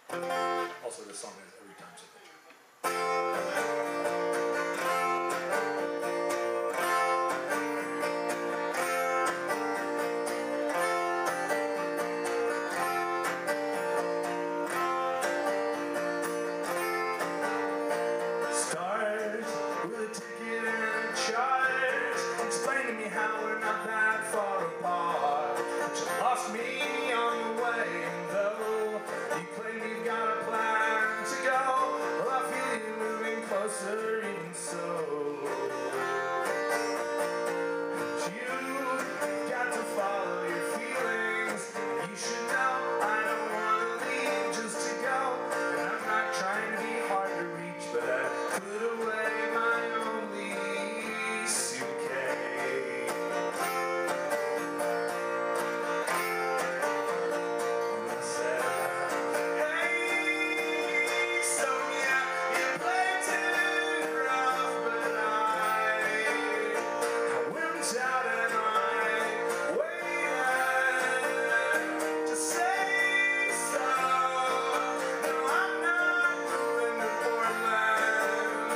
Also, this song has every time something. Stars with a ticket and a chart. Explain to me how we're not that far apart. But you lost me on the way, and though you claim you've got a plan to go, well, I feel you moving closer even so. But you've got to follow your feelings. You should know I don't want to leave just to go. And I'm not trying to be hard to reach, but I put away my only suitcase. And I said, hey, Sonia, you play too rough, but I wimped out and I waited to say so. No, I'm not moving to Portland.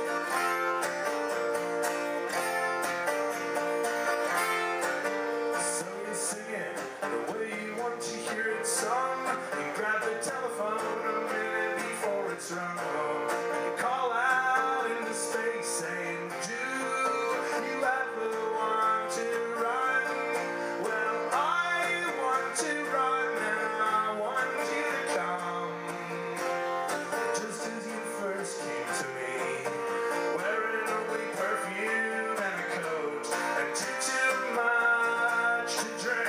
So you sing it the way you want to hear it sung. You grab the telephone a minute before it's rung. You call out into space saying, do you ever want to run? Well, I want to run and I want you to come. Just as you first came to me, wearing only perfume and a coat, and took too much to drink.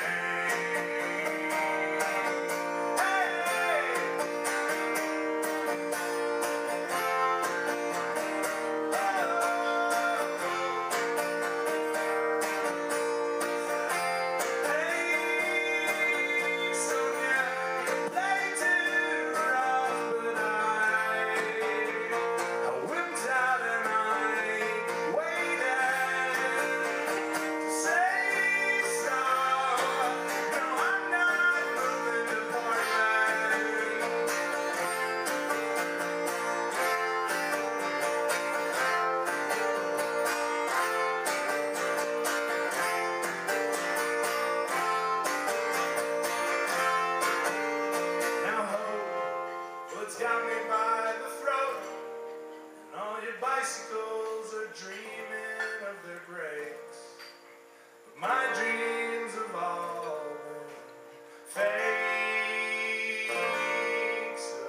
Hey! Hey, Sonia, you play too rough, but I whipped out and I waited to say so. No, I'm not moving to Portland. Now hope, well, it's got me by the throat, and all your bicycles are dreaming of their brakes. But my dreams have all been fake, so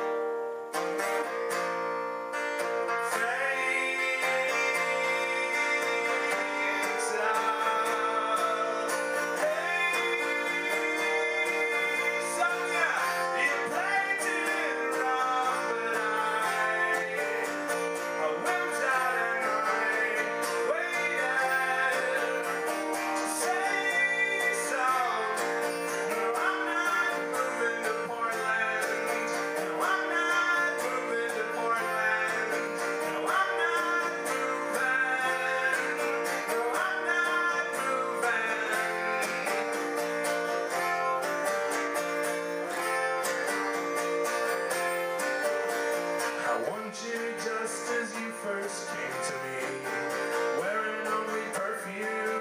fake, so hey, Sonia, you play too rough, but I whipped out and I waited to say so. No, I'm not moving to Portland. No, I'm not moving to Portland. No, I'm not moving. No, I'm not moving. I want you just as you first came to me, wearing only perfume